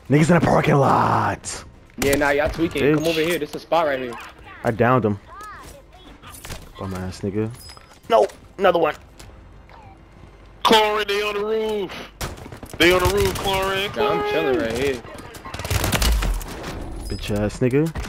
Niggas in the parking lot. Yeah, nah, y'all tweaking. Bitch. Come over here. This is a spot right here. I downed him. Bum ass nigga. No, another one. Chlorine, they on the roof. They on the roof, Chlorine. Nah, I'm chilling right here. Bitch ass nigga.